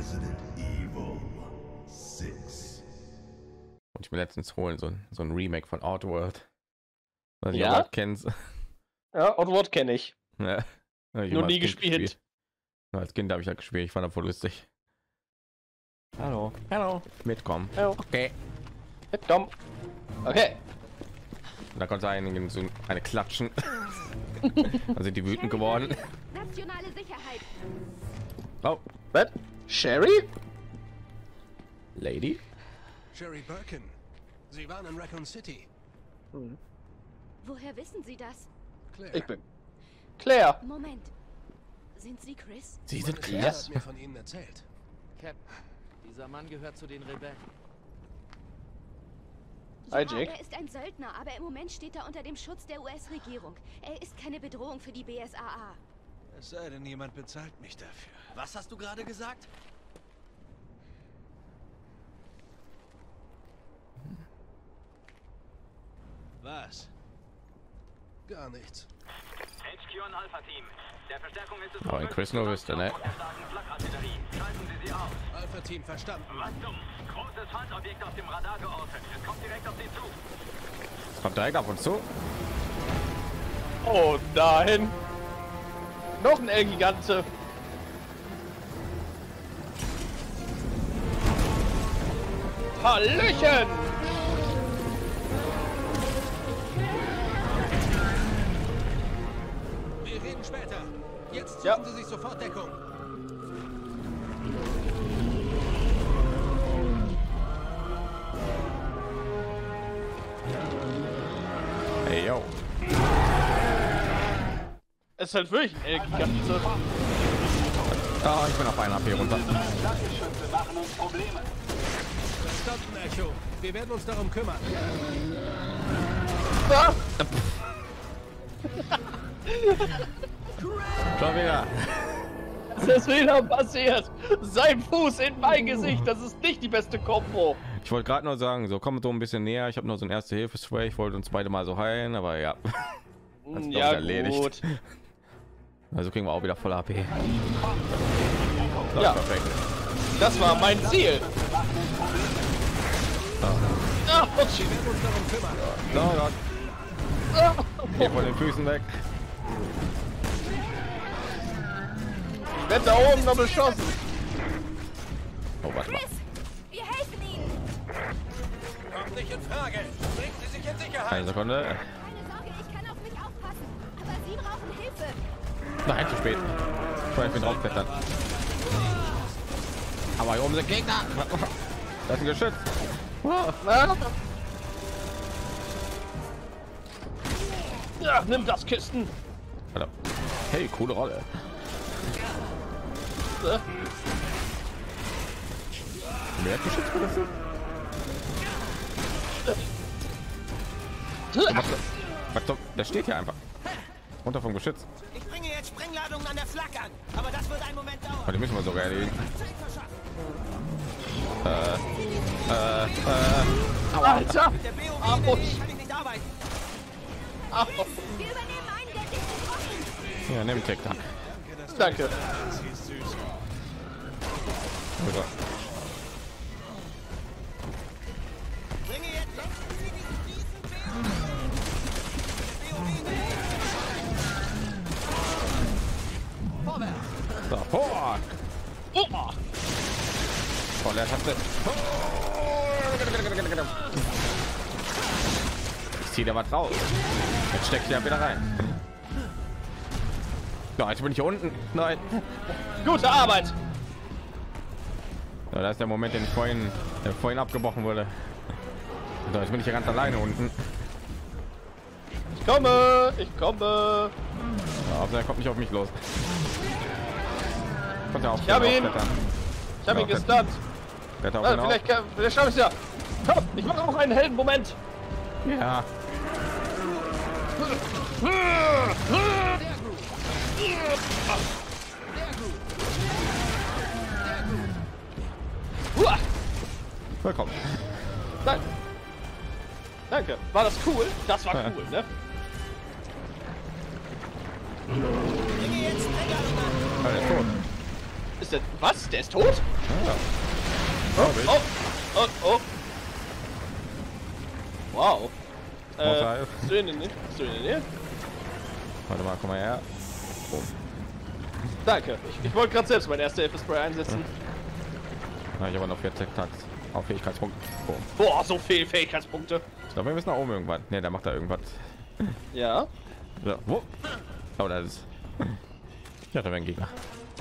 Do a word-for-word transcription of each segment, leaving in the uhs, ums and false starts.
Resident Evil sechs. Und ich mir letztens holen so ein, so ein Remake von Outworld. Was ich Ja? auch kennst. Ja, Outward kenne ich. Ja. Ich Nur hab nie als Kind gespielt. gespielt. Als Kind habe ich halt gespielt. Ich fand das voll lustig. Hallo, hallo, mitkommen. Hallo. Okay. Komm. Okay. Und da konnte einigen so eine klatschen. Dann sind die wütend geworden. Nationale Sicherheit. Oh, Was? Sherry? Lady. Sherry Birkin, Sie waren in Raccoon City. Woher wissen Sie das? Claire. Ich bin Claire. Moment. Sind Sie Chris? Sie sind Claire Yes. hat mir von Ihnen erzählt. Cap, dieser Mann gehört zu den Rebellen. Hi, Ja, Jake. er ist ein Söldner, aber im Moment steht er unter dem Schutz der U S-Regierung. Er ist keine Bedrohung für die B S A A. Es sei denn, jemand bezahlt mich dafür. Was hast du gerade gesagt? Was? Gar nichts. H Q an Alpha Team. Der Verstärkung ist es Oh, in Chris nur wüsste, ne? der starken Flakartillerie. Schalten Sie sie aus. Alpha Team verstanden. Was dumm. Großes Feindobjekt auf dem Radar geortet. Es kommt direkt auf Sie zu. Es kommt direkt auf uns zu. Oh nein. Noch ein L-Gigante. Hallöchen. Wir reden später. Jetzt suchen Ja. Sie sich sofort Deckung. Hey, yo. Es ist halt wirklich ein L-Gigante. Ah, ich bin auf einen A P runter. Verstanden, Echo. Wir werden uns darum kümmern. Ah, Schon wieder. was ist wieder passiert? Sein Fuß in mein Gesicht. Das ist nicht die beste Kombo. Ich wollte gerade nur sagen, so kommt so ein bisschen näher. Ich habe nur so ein erste Hilfe Spray. Ich wollte uns beide mal so heilen, aber ja. Das ist, glaub Ja, ich, erledigt. gut. Also kriegen wir auch wieder voll A P. Das Ja. ist perfekt. Das war mein Ziel. Ah, Wir werden uns darum kümmern. Oh Gott. ah. Geh von den Füßen weg. Ich werde da oben noch beschossen. Oh, warte mal. Chris, wir helfen Ihnen. Kommt nicht in Frage. Bringen Sie sich in Sicherheit. Eine Sekunde. Keine Sorge, ich kann auf mich aufpassen. Aber Sie brauchen Hilfe. Nein, zu spät. Ich bin draufklettern. Aber hier oben sind Gegner. Das ist ein Geschütz. Ah. Ja, nimm das Kisten. Alter. Hey, coole Rolle. Äh, Mehr Geschütz für das? Was, was, zum- der steht hier einfach. Runter vom Geschütz. Ich bringe jetzt Sprengladungen an der Flak an, aber das wird einen Moment dauern. Oh, die müssen wir sogar erledigen. Äh, äh, äh. Alter. Der B O Au. W kann ich nicht arbeiten. Au. Wir übernehmen einen der dicken Wochen. Ja, nimm Tic Tac. Danke. Sie ist süß. Also, Bringe jetzt Vorwärts. so, vor. Oh. Voll der Taste. Ich ziehe da was raus. Jetzt steckt er wieder rein. Ja, jetzt bin ich hier unten. Nein. Gute Arbeit. Ja, da ist der Moment, den ich vorhin, der vorhin abgebrochen wurde. So, jetzt bin ich hier ganz alleine unten. Ich komme. Ich komme. Ja, aber er kommt nicht auf mich los. Kommt er auf, Ich hab ihn. aufklettern. Ich habe ihn Ja, gestunt. Kletter auf Ah, ihn auf. vielleicht kann- vielleicht schaffe ich es ja. Komm, ich mache auch einen hellen Moment. Ja. Uah. Willkommen. Danke. Danke. War das cool? Das war cool, ne? Bringe jetzt Sprengladungen an. Ah, der ist tot. Ist der... Was? Der ist tot? Ja. Oh, oh, oh, oh. Wow. Äh, Vorteil. bist du in der Nähe? Bist du in der Nähe? Warte mal, komm mal her. Oh. Danke. Ich, ich wollte gerade selbst mein erster Hilfe-Spray einsetzen. Na, ich habe noch vierzig Takt auf Fähigkeitspunkt. Oh. Boah, so viele Fähigkeitspunkte. Ich glaube, wir müssen nach oben irgendwann. Ne, der macht da irgendwas. Ja. Ja, wo? Oh, das ist. Ja, da wäre ein Gegner.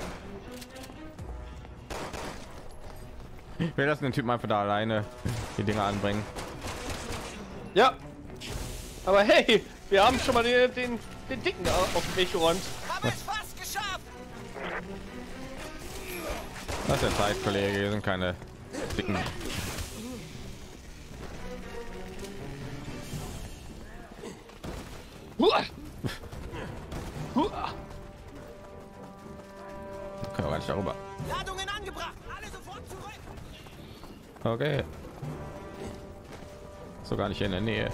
Wir lassen den Typen einfach da alleine die Dinger anbringen. Ja. Aber hey, wir haben schon mal den, den, den Dicken auf den Weg geräumt. Haben es fast geschafft! Das ist der Zeit, Kollege. Wir sind keine dicken. Huah. Huah. Können wir gar nicht darüber. Ladungen angebracht! Alle sofort zurück! Okay. So gar nicht in der Nähe.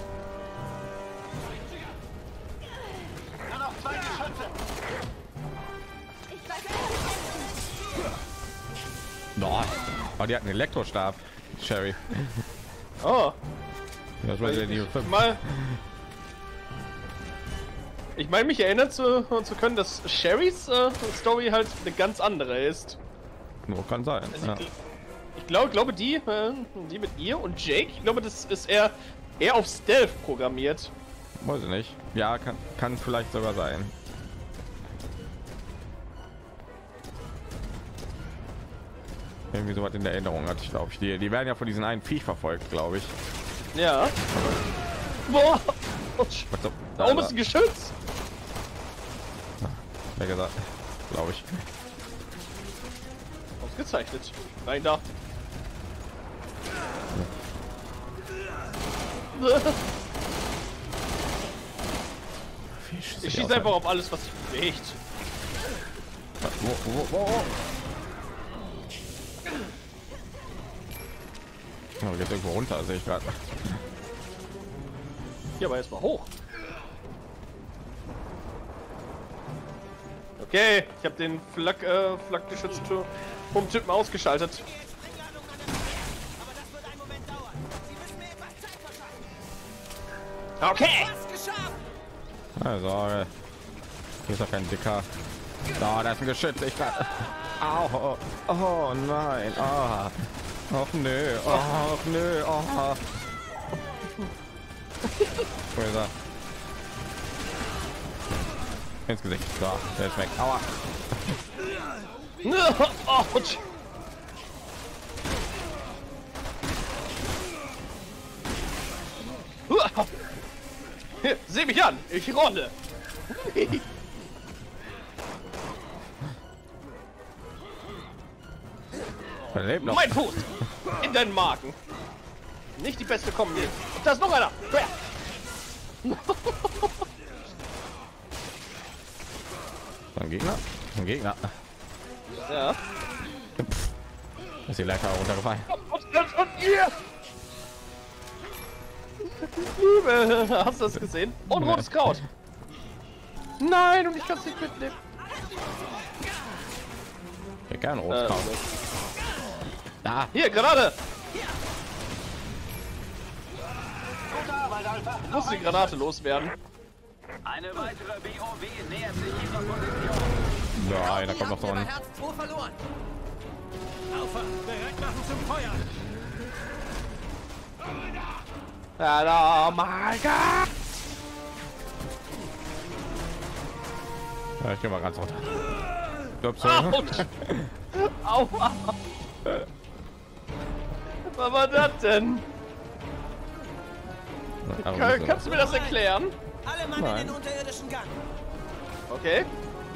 Nur noch zwei Geschütze. Ich weiß Boah. Oh, die hatten einen Elektrostab. Sherry. Oh. Das war die fünf. Mal. Ich meine, mich erinnern zu, zu können, dass Sherrys äh, Story halt eine ganz andere ist. Nur kann sein. Also Ja. ich, ich glaube, glaube die, äh, die mit ihr und Jake, ich glaube, das ist eher, eher auf Stealth programmiert. Weiß ich nicht. Ja, kann, kann vielleicht sogar sein. Irgendwie so was in der Erinnerung hatte ich, glaube ich. Die, die werden ja von diesen einen Viech verfolgt, glaube ich. Ja. Boah. Was so, Da oben ist ein Geschütz. Wer gesagt, glaube ich. Ausgezeichnet. Rein da. Ich schieße einfach auf alles, was sich bewegt. Wo, wo, wo, wo? Oh, geht irgendwo runter, sehe ich gerade. Hier aber erstmal hoch. Okay, ich habe den Flak, äh, Flakgeschützten vom Typen ausgeschaltet. Sprengladungen an der Flaggern. Aber das wird einen Moment dauern. Sie müssen mir etwas Zeit verschaffen. Okay. Fast geschafft! Also, äh, hier ist doch kein dicker. Da, da ist ein Geschütz. Ich kann. Au, oh, oh nein. Oh. Ach nö. Oh, ach nö. Oh. Wo ist er? Ins Gesicht. So, der ist weg. Aua. Autsch. Hier, sieh mich an, ich rolle. Er lebt noch. Mein Fuß in deinen Magen. Nicht die beste Kombi. Da ist noch einer. Wer? Ein Gegner. Ein Gegner. Ja. Ist die Leiter runtergefallen. Und, und, und ihr. Liebe, hast du das gesehen? Und rotes Kraut. Nein, und ich kann es nicht mitnehmen. Ich gerne Äh, rotes Kraut. Da. Hier, Granate. Gute Arbeit, Alpha. Ich muss die Granate loswerden. Eine weitere B O W nähert sich ihrer Position. Nein, da kommt noch so ein. Herz zwei verloren. Alpha, bereit machen zum Feuer. Oh mein Gott. Ja, ich gehe mal ganz runter. Ups, Autsch. Aua. Was war das denn? Aber Kann, muss kannst du mir das erklären? Alle Mann Nein. in den unterirdischen Gang. Okay.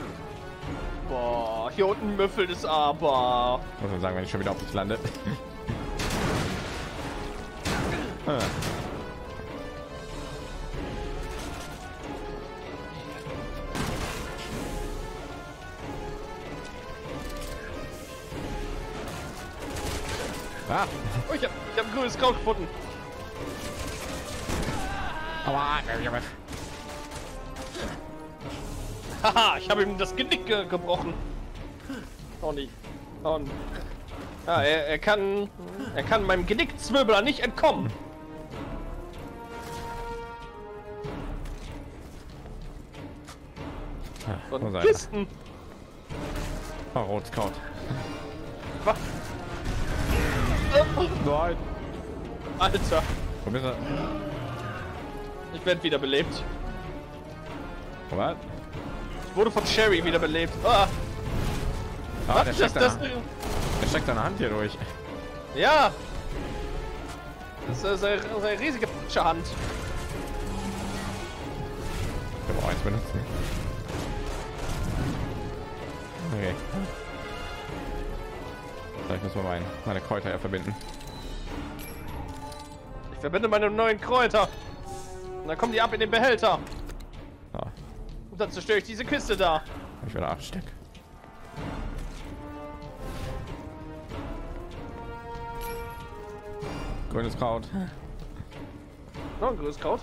Boah, hier unten müffelt es aber. Muss man sagen, wenn ich schon wieder auf dich lande. Ah. Ah. Oh, ich hab, ich hab ein grünes Kraut gefunden. Aua. Haha, ich habe ihm das Genick ge gebrochen. Oh nicht. Und ja, er, er kann, er kann meinem Genickzwirbler nicht entkommen. Wo Und sein? Kisten. Oh, Rot Scout. Was? Nein. Alter, Wo bist du? ich werde wiederbelebt. Was? Ich wurde von Sherry wiederbelebt. Ah, Ah, der was steckt, ist das? seine, der steckt seine Hand hier durch. Ja. Das ist eine, eine riesige Hand. Ich habe auch eins benutzen. Okay. Vielleicht müssen wir mein, meine Kräuter ja verbinden. Ich verbinde meine neuen Kräuter. Und dann kommen die ab in den Behälter. Ah, Und dann zerstöre ich diese Kiste da. ich will acht Stück. Grünes Kraut. Noch ein grünes Kraut.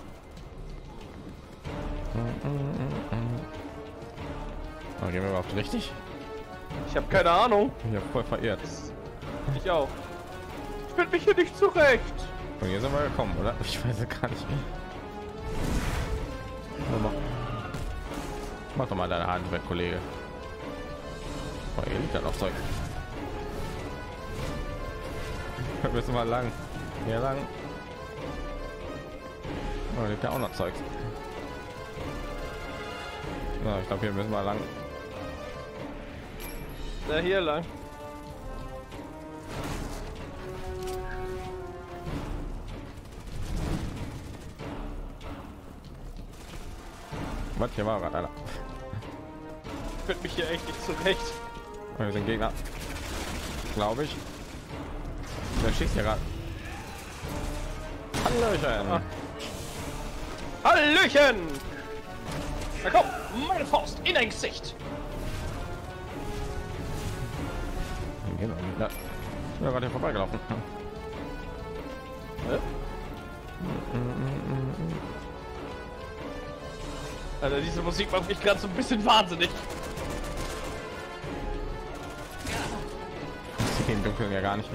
Oh, gehen wir überhaupt richtig? Ich habe keine Ahnung. Ich habe voll verirrt. Ich auch. Ich finde mich hier nicht zurecht. Von hier sind wir gekommen, oder? Ich weiß es gar nicht. Mach, mach doch mal deine Hand weg, Kollege. Oh, hier liegt ja noch Zeug. Wir müssen mal lang. Hier lang. Oh, liegt ja auch noch Zeug. Ja, ich glaube, hier müssen wir lang. Na, hier lang. Was hier war gerade, Alter. Ich finde mich hier echt nicht zurecht. Oh, wir sind Gegner. Glaube ich. Der schießt hier gerade. Hallöchen. Ah. Hallöchen! Na komm, meine Faust in dein Gesicht. Genau. Ja. Ich bin gerade hier vorbeigelaufen. Hä? Alter, diese Musik macht mich gerade so ein bisschen wahnsinnig. Ich sehe den Dunkeln ja gar nicht.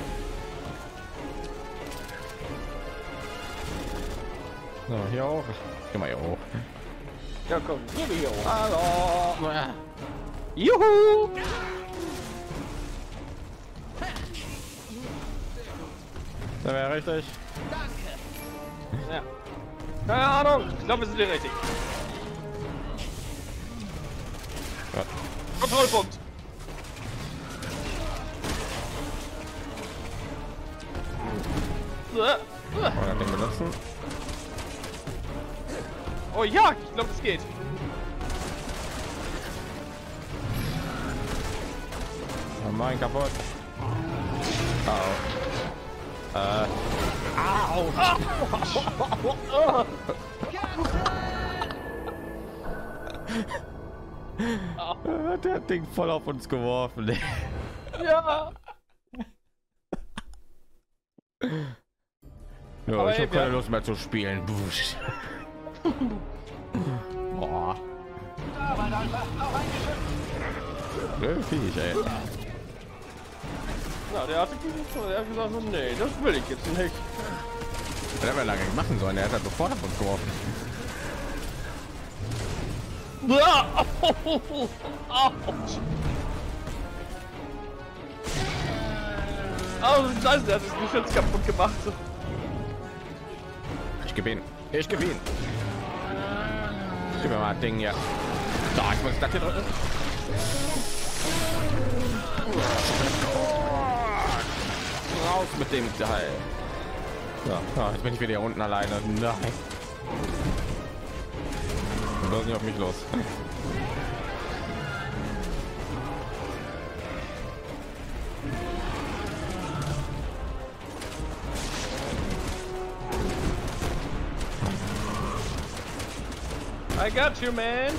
So, hier hoch. Geh mal hier hoch. Ja, komm, geh mir hier hoch. Hallo. Juhu! Da wäre richtig. Ja. Keine Ahnung, ich glaube, wir sind hier richtig. Ja. Kontrollpunkt. Wollen wir den benutzen? Oh ja, ich glaube, es geht. Oh mein kaputt. Au. Äh. Au. Der hat Ding voll auf uns geworfen. Ja. Ja, Aber ich ey, habe keine wir- Lust mehr zu spielen. Busch. Boah. Blöd Viech, ey. Na, der hatte der hat gesagt, so, nee, das will ich jetzt nicht. Was haben wir lange machen sollen? Er hat halt sofort auf uns geworfen. Ja. Autsch. Oh, scheiße, der hat das Geschütz kaputt gemacht. Ich gebe ihn. Ich gebe ihn. Gib mir mal ein Ding hier. Da, ich muss das hier drücken. Raus mit dem Teil. Ja, ja, jetzt bin ich wieder hier unten alleine. Nein. Bloß nicht auf mich los. I got you, man.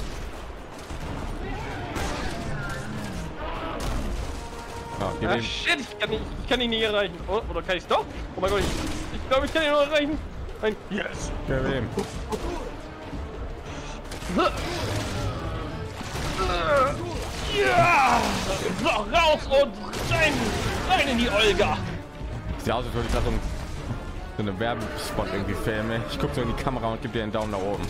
Ja, gib Ah, ihm. shit, ich kann, ihn, ich kann ihn nicht erreichen. Oh, oder kann ich es doch? Oh mein Gott, ich, ich glaube, ich kann ihn noch erreichen. Ein Yes. Gib ihm. Ja! Raus und rein! Rein in die Olga! Sieht aus, als würde ich gerade so, so eine Werbespot irgendwie filmen. Ich gucke so in die Kamera und gebe dir einen Daumen nach oben.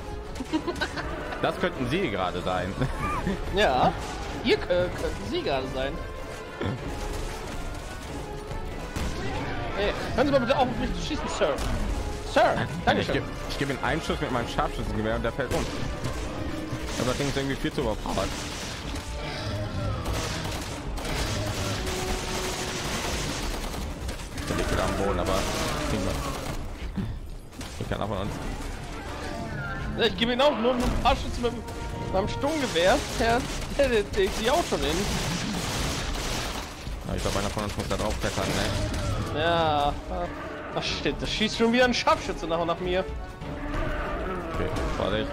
Das könnten Sie gerade sein. Ja, ihr äh, könnten Sie gerade sein. Hey, können Sie mal bitte auch auf mich schießen, Sir? Sir, danke Ich schön. gebe ich gebe ihm einen Schuss mit meinem Scharfschützengewehr und der fällt um. Aber das Ding ist irgendwie viel zu überpowered. Der liegt wieder am Boden, aber ich kann auch von uns. Ja, ich gebe ihn auch nur ein paar Schüsse mit meinem Sturmgewehr. Der, der, der, der ist auch schon hin. Ja, ich glaube, einer von uns muss da drauf klettern, ne? Ja. Ach shit, das schießt schon wieder ein Scharfschütze nach und nach mir. Okay, Vorsicht.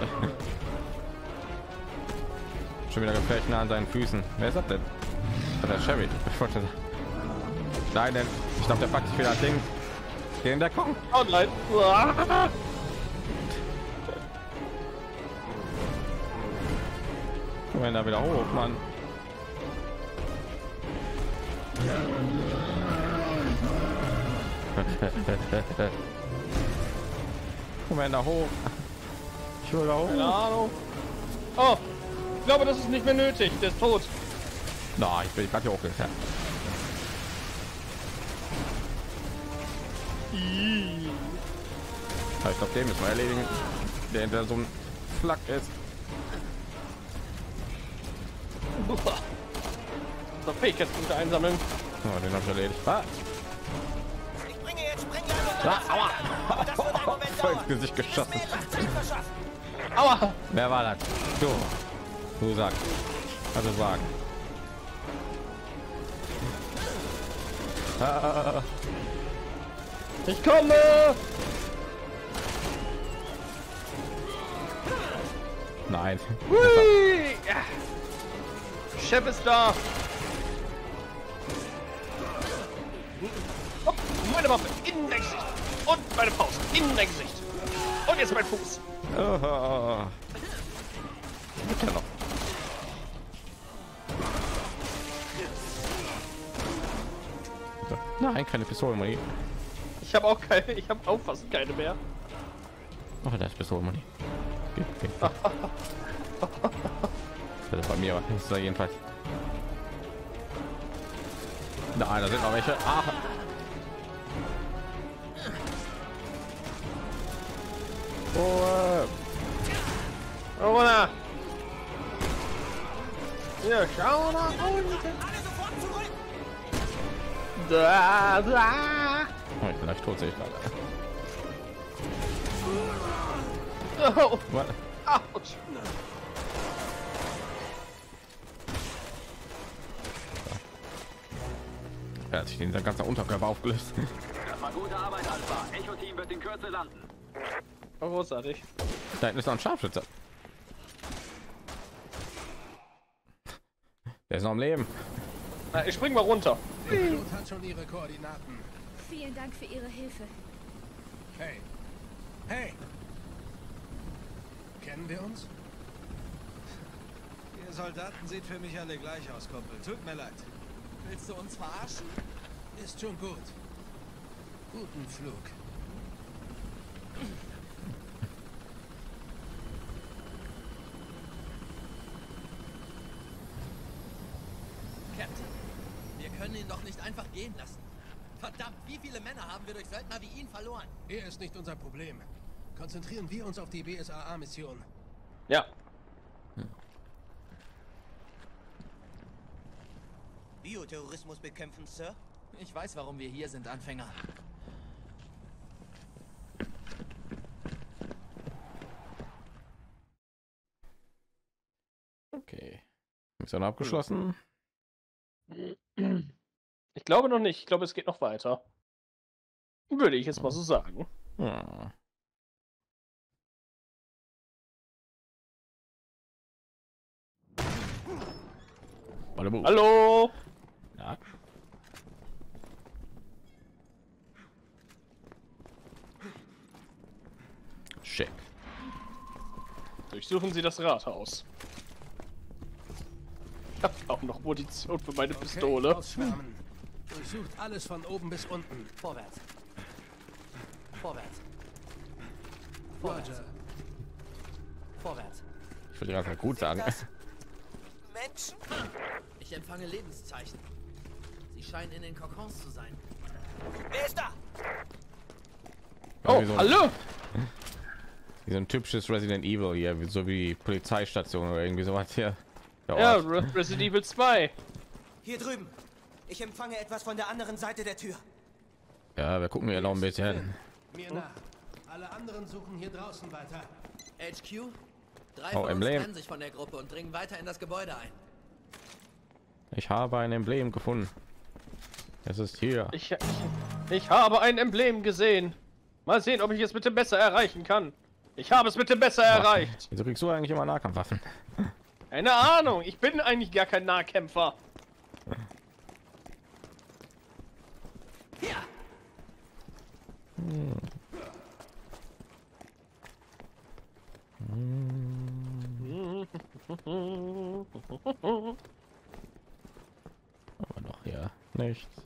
Schon wieder gefällt nah an seinen Füßen. Wer ist das denn? Das ist der Chevy. Ich wollte sagen. Nein, denn ich glaube, der packt sich wieder das Ding. Geh in der Kong. Oh nein. Uah. Komm wir da wieder hoch, Mann. Komm wir da hoch. Ich will da hoch. Keine Ahnung. Oh, ich glaube, das ist nicht mehr nötig. Der ist tot. Na, ich bin gerade hier hochgeklettert. Ja, ich glaube, den müssen wir erledigen, der hinter so ein Flak ist. So, Fähigkeitspunkte einsammeln. Oh, den habe ich erledigt. Ah, Ich bringe jetzt Sprengglas unter ah, das Feuer. Aber das wird einen Moment voll ins dauern. Gesicht Sie müssen geschossen. mir etwas Zeit verschaffen. Aua! Wer war das? Du. Du sagst. Also sagen. Ah, Ich komme! nein. Hui! Ja. Chef ist da! Oh, meine Waffe in dein Gesicht! Und meine Faust in dein Gesicht! Und jetzt mein Fuß! Oh. Gibt ja noch. So. Nein, keine Pistolenmuni. Ich habe auch keine, ich habe auch fast keine mehr. Oh, da ist Pistolenmuni. Geht, geht, geht. Das ist bei mir, aber ist da jedenfalls. Nein, da sind noch welche. Ah. Oh, Oh, na! Ja, schau nach unten! Alle sofort zurück. Da, da! oh, ich bin gleich tot, sehe ich gerade. Oh, What? ouch! Er hat sich den ganzen Unterkörper aufgelöst. Das war gute Arbeit, Alpha. Echo-Team wird in Kürze landen. Oh, großartig. Da hinten ist noch ein Scharfschütze. Der ist noch am Leben. Na, ich spring mal runter. Der Pilot hat schon ihre Koordinaten. Vielen Dank für Ihre Hilfe. Hey. Hey. Kennen wir uns? Ihr Soldaten seht für mich alle gleich aus, Kumpel. Tut mir leid. Willst du uns verarschen? Ist schon gut. Guten Flug. Captain, wir können ihn doch nicht einfach gehen lassen. Verdammt, wie viele Männer haben wir durch Söldner wie ihn verloren? Er ist nicht unser Problem. Konzentrieren wir uns auf die B S A A-Mission. Ja. Bioterrorismus bekämpfen, Sir? Ich weiß, warum wir hier sind, Anfänger. Okay. Mission abgeschlossen. Ich glaube noch nicht. Ich glaube, es geht noch weiter. Würde ich jetzt mal so sagen. Ja. Hallo. Hallo! Ja. Schick. Durchsuchen Sie das Rathaus. Auch noch Munition für meine Okay, Pistole. ausschwärmen. Durchsucht alles von oben bis unten. Vorwärts. Vorwärts. Roger. Vorwärts. Ich würde gerade gut sagen. Menschen? Ich empfange Lebenszeichen. Sie scheinen in den Kokons zu sein. Wer ist da? Oh, Wie so ein- hallo! Wie so ein typisches Resident Evil hier, wie- so wie die Polizeistation oder irgendwie sowas hier. Der Ja, Ort. Re- Resident Evil zwei. Hier drüben. Ich empfange etwas von der anderen Seite der Tür. Ja, wir gucken hier noch ein bisschen. Mir nach. Alle anderen suchen hier draußen weiter. H Q? Drei Oh, von uns Emblem. trennen sich von der Gruppe und dringen weiter in das Gebäude ein. Ich habe ein Emblem gefunden. Es ist hier. Ich, ich, ich habe ein Emblem gesehen. Mal sehen, ob ich es mit dem Messer erreichen kann. Ich habe es mit dem Messer erreicht. Wieso kriegst du eigentlich immer Nahkampfwaffen? Keine Ahnung, ich bin eigentlich gar kein Nahkämpfer. Hier! Aber noch hier nichts.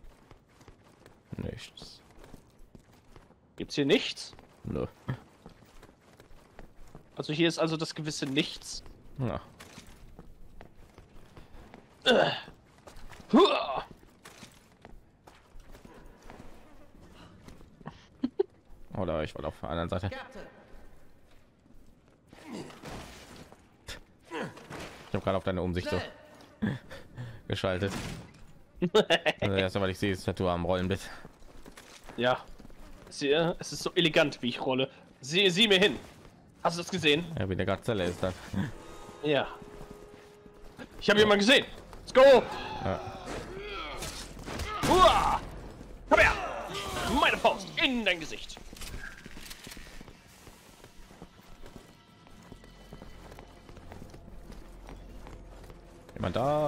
Nichts. Gibt's hier nichts? Nö. Also hier ist also das gewisse Nichts. Ja. Huah. Oder ich war auf der anderen Seite. Captain! Ich habe gerade auf deine Umsicht so Schnell! geschaltet. Also erst weil ich sehe, dass du am Rollen bist. Ja. Sie, es ist so elegant, wie ich rolle. Sieh, sieh mir hin. Hast du das gesehen? Ja, wie der Gazelle ist dann. Ja. Ich habe jemanden gesehen. Let's go! Ja. Huah. Komm her! Meine Faust in dein Gesicht. Jemand da?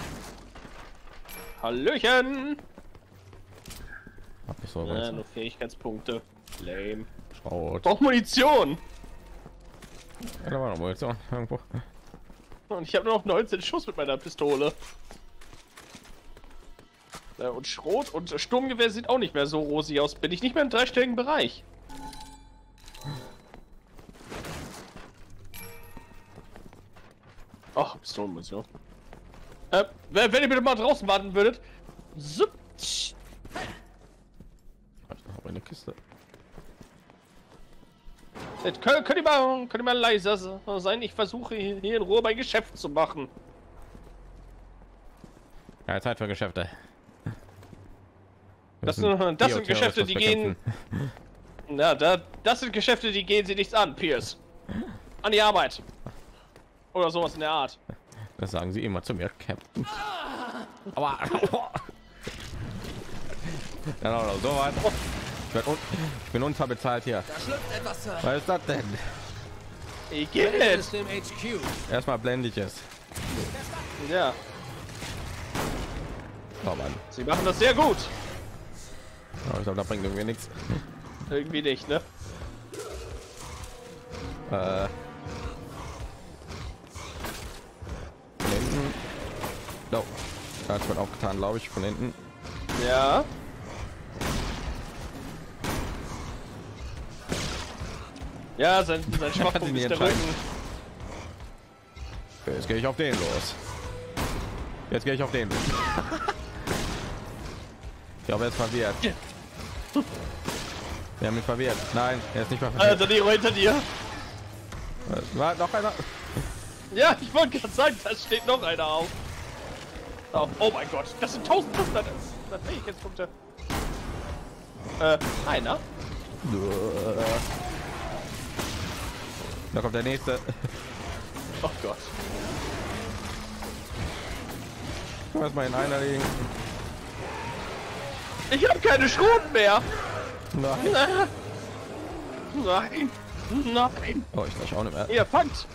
Hallöchen! Hab ich so Äh, nur Fähigkeitspunkte. Lame. Schrot. Brauch Munition! Ja, da war noch Munition irgendwo. Und ich habe nur noch neunzehn Schuss mit meiner Pistole. Äh, und Schrot und Sturmgewehr sieht auch nicht mehr so rosig aus. Bin ich nicht mehr im dreistelligen Bereich. Ach, Pistolenmunition. Äh, wenn wenn ihr bitte mal draußen warten würdet. Zup, tsch. Hab ich noch eine Kiste. Jetzt Könnt, könnt, ihr mal, könnt ihr mal leiser sein? Ich versuche hier in Ruhe mein Geschäft zu machen. Ja, Zeit für Geschäfte. Wir Das müssen sind, das sind Geschäfte, die Bioterrorismus gehen. Na, da, das sind Geschäfte, die gehen sie nichts an, Pierce. An die Arbeit. Oder sowas in der Art. bekämpfen. Das sagen sie immer zu mir, Captain. Aber ja, oder so weit. Ich, werd un ich bin unterbezahlt hier. Da schlüpft etwas, Sir. Was ist das denn? Ich geht. Ist im H Q. Erstmal blende ich es. Ja, Oh Mann. sie machen das sehr gut. Oh, ich glaube, da bringt irgendwie nichts. Irgendwie nicht, ne? Äh. Von hinten. No. Das wird auch getan, glaube ich, von hinten. Ja. Ja, sein, sein Schwachpunkt nie ist der entscheiden. Rücken. Jetzt gehe ich auf den los. Jetzt gehe ich auf den los. Ich glaube, er ist verwirrt. Wir haben ihn verwirrt. Nein, er ist nicht mehr verwirrt. Also die hinter dir. Äh, War noch einer. Ja, ich wollte gerade sagen, da steht noch einer auf. Oh, oh mein Gott, das sind tausendfünfhundert Fähigkeitspunkte. Äh, einer? Da kommt der nächste. Oh Gott. Lass mal in einer liegen. Ich habe keine Schrot mehr. Nein. Nein. Nein. Oh, ich gleich auch nicht mehr. Ihr fangt.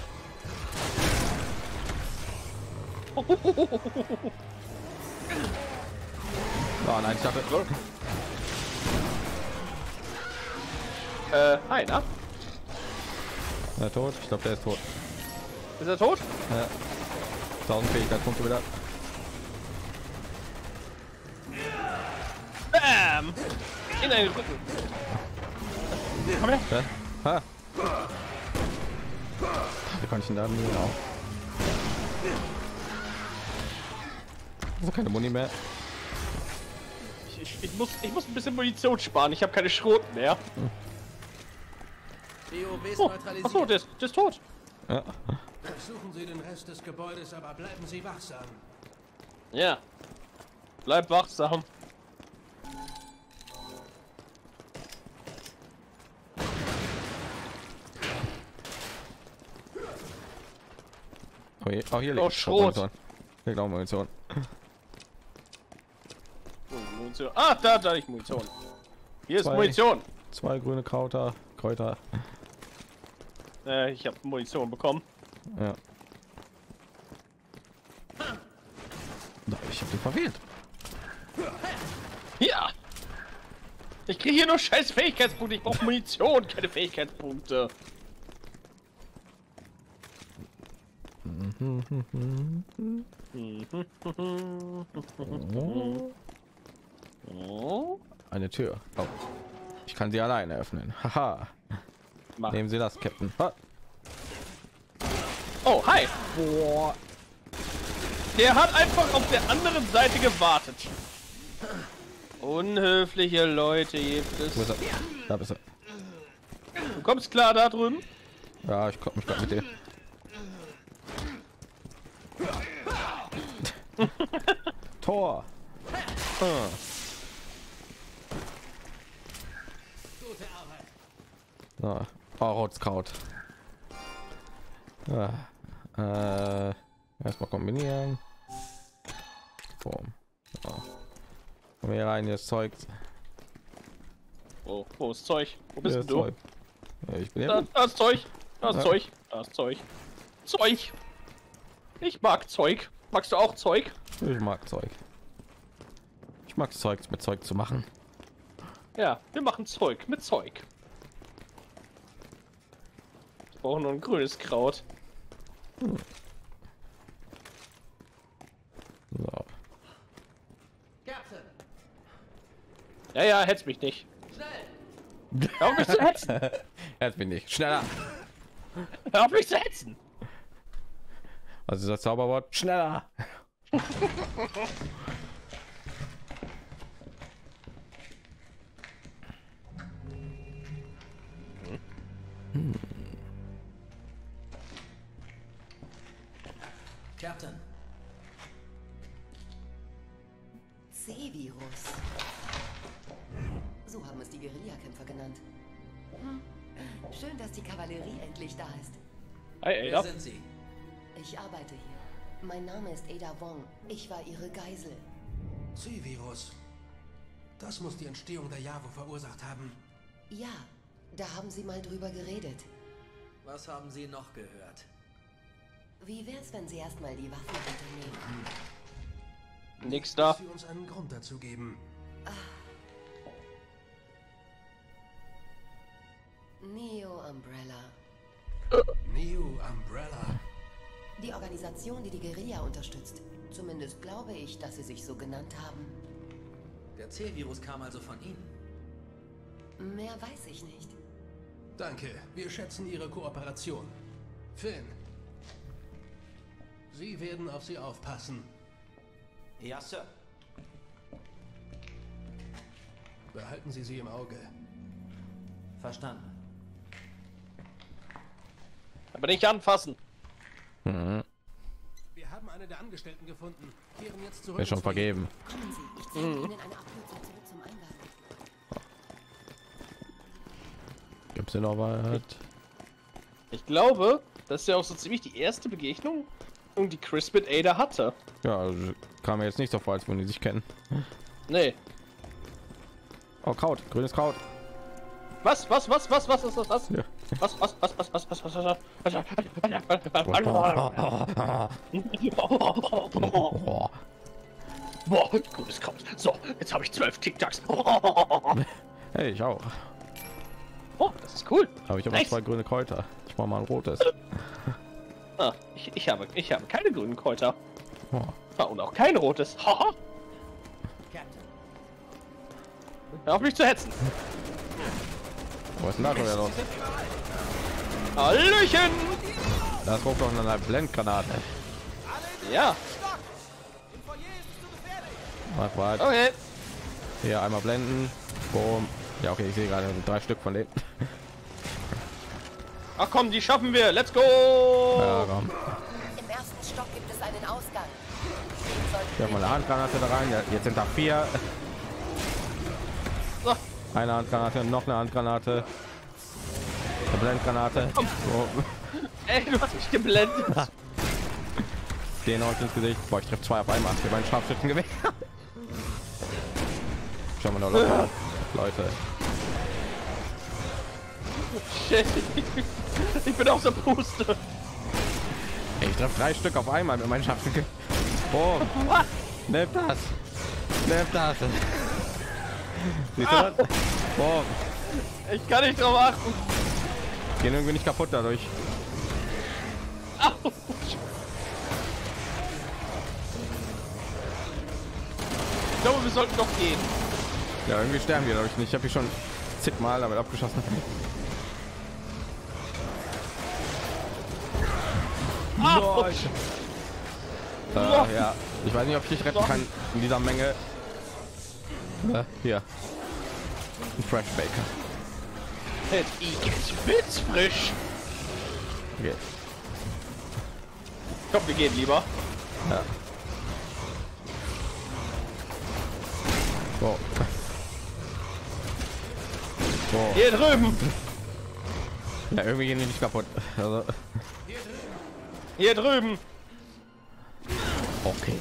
Oh nein, ich dachte. Äh, einer. Er tot? Ich glaube, der ist tot. Ist er tot? Ja. tausend Fähigkeitspunkte wieder. Bam! In den Rücken. Komm her. Ja. Ha. Wie kann ich denn da nie auch? Also keine Muni mehr. Ich, ich, ich, muss, ich muss ein bisschen Munition sparen. Ich habe keine Schrot mehr. B O W ist Oh, neutralisiert. achso, der ist, der ist tot. Ja. Suchen Sie den Rest des Gebäudes, aber bleiben Sie wachsam. Ja. Bleib wachsam. Oh, hier, oh, hier Oh, liegt Schrot. Munition. Hier liegt auch Munition. Oh, Munition. Ah, da, da liegt Munition. Hier ist Zwei. Munition. Zwei grüne Krauter, Kräuter. Äh, ich habe Munition bekommen. Ja. Ich habe den verwählt. Ja. Ich kriege hier nur scheiß Fähigkeitspunkte. Ich brauche Munition, keine Fähigkeitspunkte. Oh. Eine Tür. Oh. Ich kann sie alleine öffnen. Haha. Mach. Nehmen Sie das, Captain. Ah. Oh, hi. Boah. Der hat einfach auf der anderen Seite gewartet. Unhöfliche Leute gibt es. Wo ist er? Da bist du. Du kommst klar da drüben? Ja, ich komme mich gerade mit dir. Tor. Ah. So. Oh, Rotskraut. Ja. Äh, erstmal kombinieren. Boom. So. Komm hier rein, hier ist Zeug. Oh, wo ist Zeug? Wo bist Hier denn du? Zeug. Ja, ich bin Da, hier. da ist Zeug. Da ist Ja. Zeug. Da ist Zeug. Zeug. Ich mag Zeug. Magst du auch Zeug? Ich mag Zeug. Ich mag Zeug mit Zeug zu machen. Ja, wir machen Zeug mit Zeug. Wir brauchen nur ein grünes Kraut. So. Captain, Ja, ja, hetz mich nicht. schnell! Hör auf mich zu hetzen. Jetzt bin ich schneller. Hör auf mich zu hetzen. Also das Zauberwort schneller. Captain, C-Virus. So haben es die Guerillakämpfer genannt. Hm. Schön, dass die Kavallerie endlich da ist. Hey, wer Ada. sind Sie? Ich arbeite hier. Mein Name ist Ada Wong. Ich war ihre Geisel. C-Virus. Das muss die Entstehung der Javo verursacht haben. Ja, da haben sie mal drüber geredet. Was haben Sie noch gehört? Wie wär's, wenn sie erstmal die Waffen runternehmen? Nix da. Dass Sie uns einen Grund dazu geben. Neo Umbrella. Neo Umbrella. Die Organisation, die die Guerilla unterstützt. Zumindest glaube ich, dass sie sich so genannt haben. Der C-Virus kam also von Ihnen. Mehr weiß ich nicht. Danke, wir schätzen Ihre Kooperation. Finn. Sie werden auf Sie aufpassen. Ja, Sir. Behalten Sie sie im Auge. Verstanden. Aber nicht anfassen. Mhm. Wir haben eine der Angestellten gefunden. Kehren jetzt zurück. Ist schon ins vergeben. Kommen Sie, ich zeige Ihnen eine Abkürzung zurück zum Eingang. Gibt's denn noch was? Ich glaube, das ist ja auch so ziemlich die erste Begegnung, die Chris mit Ada hatte. Ja, also kam mir jetzt nicht so vor, als würden die sich kennen. Nee. Oh, Kraut, grünes Kraut. Was, was, was, was, was ist das, was? Ja. Was, was, was, was, was, was, was, was, Oh. Boah, gutes Kraut. So, jetzt habe ich zwölf Tic-Tacs. Hey, ich auch. Oh, das ist cool. Aber ich habe noch Nice. zwei grüne Kräuter. Ich mache mal ein rotes. Ah, ich, ich habe, ich habe keine grünen Kräuter. Oh. Ah, und auch kein rotes. Haha. Hör auf mich zu hetzen. Wo ist denn da schon wieder los? Hallöchen! Das ruft doch eine Blendgranate. Ja. Warte, warte. Okay. Hier einmal blenden. Boom. Ja, okay, ich sehe gerade drei Stück von denen. Ach komm, die schaffen wir. Let's go! Ja, komm. Im ersten Stock gibt es einen Ausgang. Ich habe mal eine Handgranate da rein. Ja, jetzt sind da vier. So. Eine Handgranate, noch eine Handgranate. Eine Blendgranate. So. Ey, du hast mich geblendet. Den euch ins Gesicht. Boah, ich treffe zwei auf einmal. Für mein Scharfschützengewehr. Schauen wir noch locker. Leute. Shit. Ich bin auf der Puste. Ey, ich treffe drei Stück auf einmal mit meinem Scharfschützengewehr. Oh, nimm das. Nimm das. Siehst du das? Boah. Ich kann nicht drauf achten. Gehen irgendwie nicht kaputt dadurch. Au. Ich glaube, wir sollten doch gehen. Ja, irgendwie sterben wir dadurch nicht. Ich habe mich schon zigmal damit abgeschossen. Au. Äh, ja, ich weiß nicht, ob ich dich retten kann in dieser Menge. Äh, hier. Ein Fresh Baker. Hätte ich jetzt frisch. Okay. Komm, wir gehen lieber. Ja. So. So. Hier drüben. Ja, irgendwie gehen die nicht kaputt. Also. Hier drüben. Okay.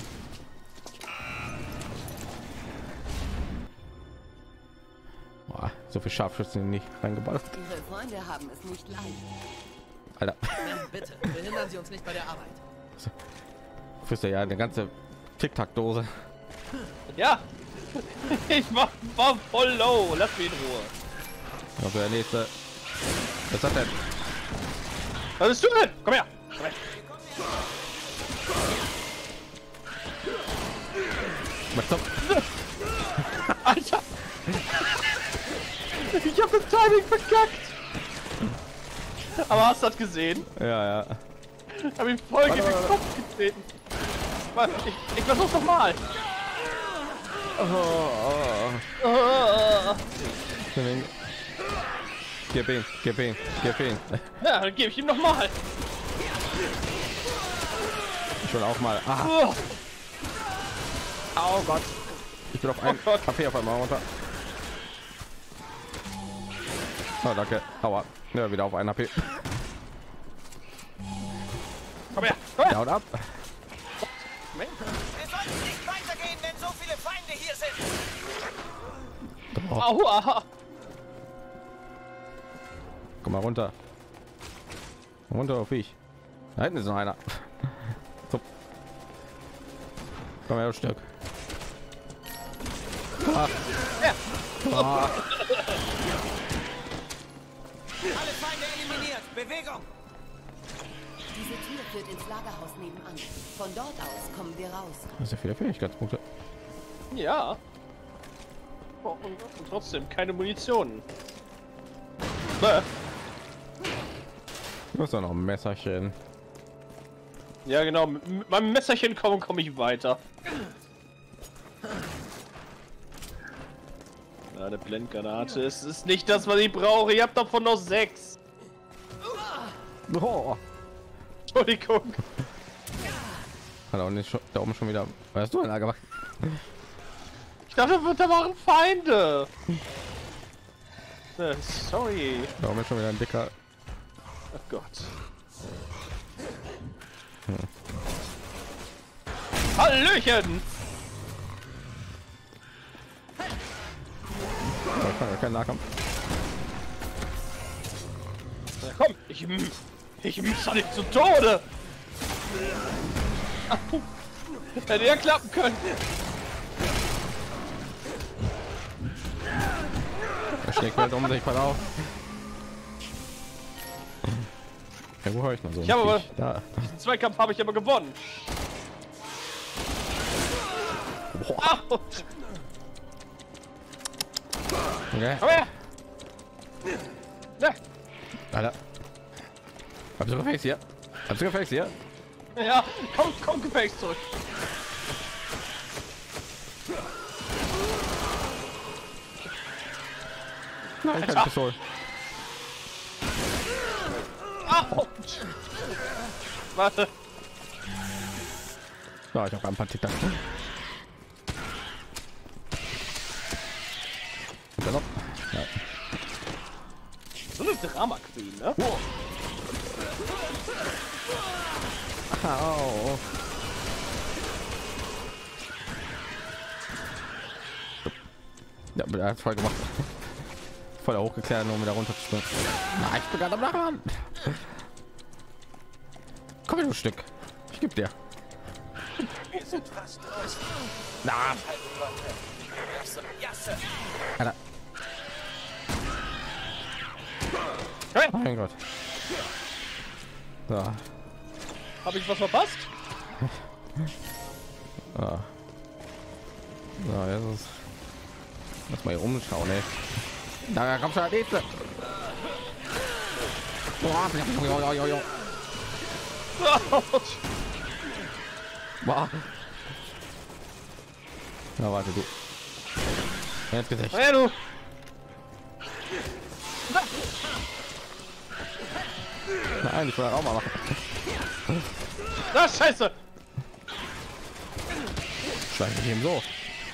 Boah, so viel Scharfschützen nicht reingebaut. Ihre Freunde haben es nicht leicht. Alter. Ma'am, bitte, behindern Sie uns nicht bei der Arbeit. Fühlst du ja eine ganze Tic-Tac-Dose. Ja. Ich mach, war voll low. Lass mich in Ruhe. Also der nächste. Was ist das denn? Was bist du drin? Komm her. Komm her. Was zum? Alter. Ich hab das Timing verkackt. Aber hast du das gesehen? Ja, ja. Hab ihn voll gegen den Kopf getreten. Warte, Ich, ich versuch's noch mal. Oh, oh. Oh. Gib ihn, gib ihn, gib ihn. Ja, dann gebe ich ihm noch mal. Ich will auch mal. Ah. Oh. Oh Gott. Ich bin auf ein Oh Gott. H P auf einmal runter. Oh, danke. Aua. Ja, wieder auf ein H P. Komm her. Komm her. Der haut ab. Wir sollten nicht weitergehen, wenn so viele Feinde hier sind. Oh. Aua. Komm mal runter. Runter auf ich. Da hinten ist noch einer. So. Komm her, Stück. Ah. Ja. Ah. Alle Feinde eliminiert. Bewegung. Diese Tür führt ins Lagerhaus nebenan. Von dort aus kommen wir raus. Das sind viele Fähigkeitspunkte. Ja. Oh, und, und trotzdem keine Munition. Bäh. Du hast doch noch ein Messerchen. Ja, genau. Mit, mit meinem Messerchen kommen, komme ich weiter. Ja, eine Blendgranate. Es ist nicht das, was ich brauche. Ihr habt davon noch sechs. Oh. Entschuldigung. Hat auch nicht schon, da oben schon wieder. Was hast du denn da gemacht? Ich dachte, da waren Feinde. Äh, sorry. Da oben ist schon wieder ein dicker. Oh Gott. Hm. Hallöchen! Oh, kein Nahkampf. Na komm, ich, ich misser dich zu Tode! Au. Hätte ja klappen können. Er schlägt halt um sich, pass auf. Ja, wo höre ich noch so? Ich habe aber da. den Zweikampf habe ich aber gewonnen. Boah. Autsch. Okay. Komm her. Ja. Alter. Hab du gefälligst hier? Hab du gefälligst hier? Ja, komm, komm, gefälligst zurück. Nein, keine Pistole. Autsch. Warte. Ja, ich habe ein paar Tick. Ja. So eine Drama Queen, ne? Wow. Au. Ja, er hat voll gemacht. Voll hochgeklärt, nur um wieder runter zu springen. Na, ich bin gerade am Nachladen. Komm her, du Stück. Ich geb dir. Wir sind fast durch. Na, Alter. Hey. Oh mein Gott. So. Habe ich was verpasst? Ah. So, jetzt ist. Lass mal hier rumschauen, ey. Da kommt schon der nächste. Boah, jo, jo, jo. Boah. Na, warte, du. Jetzt Gesicht. Hey, du. Nein, ich will auch mal machen. Na, scheiße. Schlag mich eben so.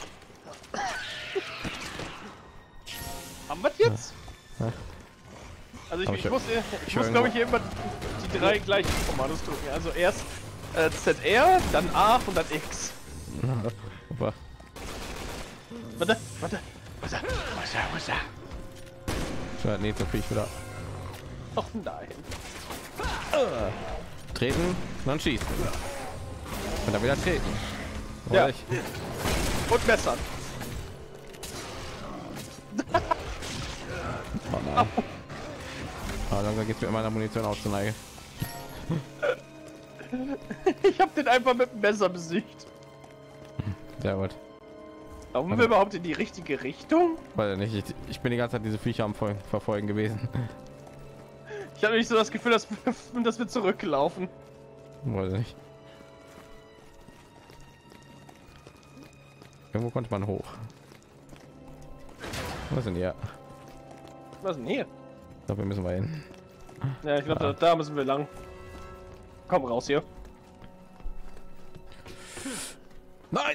Haben wir jetzt? Ja. Also ich, Aber ich, ich- muss, ich, ich muss höre glaube ich immer die drei gleichen Kommandos drücken. Also erst äh, Z R, dann A und dann X. Super. Warte, warte. Was ist da? Was ist da? Was ist da? Ja, nee, so viel ich wieder Oh nein. treten und dann schießen. Und dann wieder treten. Oder Ja. ich? Und Messern. Oh nein. Ah, langsam geht's mit meiner Munition aus zur Neige. Ich habe den einfach mit dem Messer besiegt. Sehr gut. Laufen wir überhaupt in die richtige Richtung? Weil nicht, ich, ich bin die ganze Zeit diese Viecher am Ver- Verfolgen gewesen. Ich habe nicht so das Gefühl, dass wir, dass wir zurücklaufen. Weiß nicht. Irgendwo konnte man hoch. Was sind hier? Was ist denn hier? Ich glaube, wir müssen wir hin. Ja, ich glaube, da, da müssen wir lang. Komm raus hier. Nein!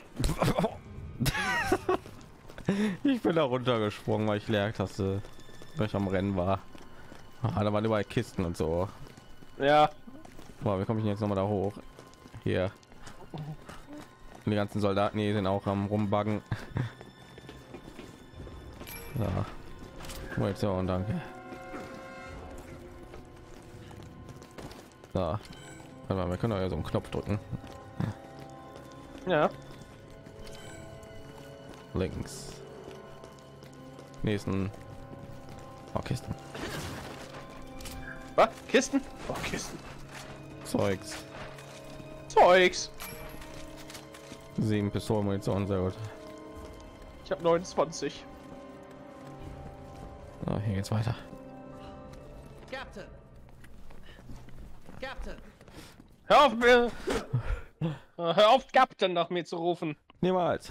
Ich bin da runtergesprungen, weil ich Leertaste, weil ich am Rennen war. Ah, da waren überall Kisten und so. Ja. Boah, wie komme ich denn jetzt noch mal da hoch? Hier. Und die ganzen Soldaten hier sind auch am rumbuggen. Ja. Munition, danke. So. Warte mal, wir können doch ja so einen Knopf drücken. Ja. Links. Nächsten. Oh, Kisten. Was? Kisten? Oh, Kisten. Zeugs. Zeugs. Sieben Pistolenmunition, sehr gut. Ich habe neunundzwanzig. So, hier geht's weiter. Captain! Captain! Hör auf mir! Hör auf, Captain nach mir zu rufen. Niemals.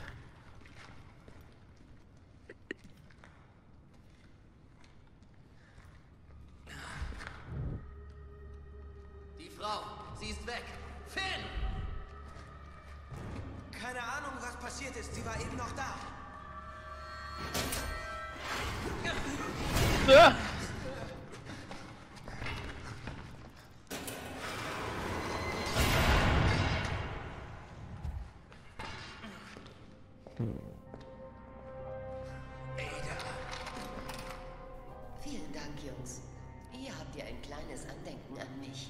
Die Frau, sie ist weg. Finn! Keine Ahnung, was passiert ist. Sie war eben noch da. Ja. Vielen Dank, Jungs. Ihr habt ja ein kleines Andenken an mich.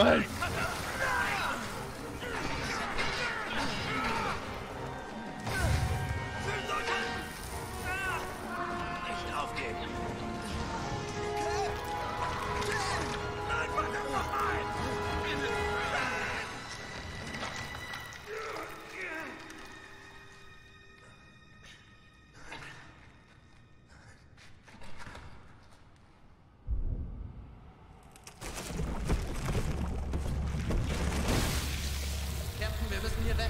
Nein! Nicht aufgeben. Captain, wir müssen hier weg.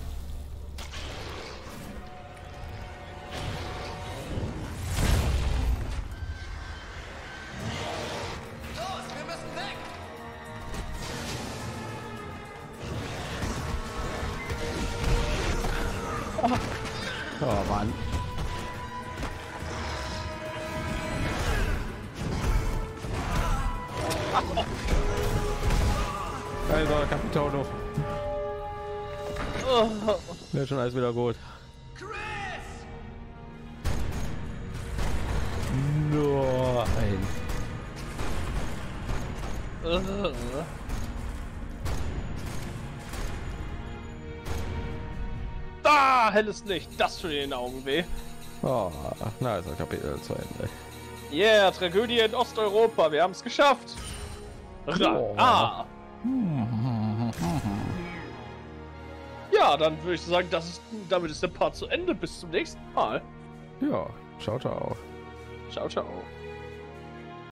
Los, wir müssen weg. Oh Mann. Also, Capitano. Oh. Wird schon alles wieder gut. Nein. Da, helles Licht, das tut in den Augen weh. Oh, na, ist das Kapitel zu Ende. Yeah, Tragödie in Osteuropa, wir haben es geschafft. Oh. Ah. Ja, dann würde ich sagen, das ist, damit ist der Part zu Ende. Bis zum nächsten Mal. Ja, ciao, ciao. Ciao, ciao.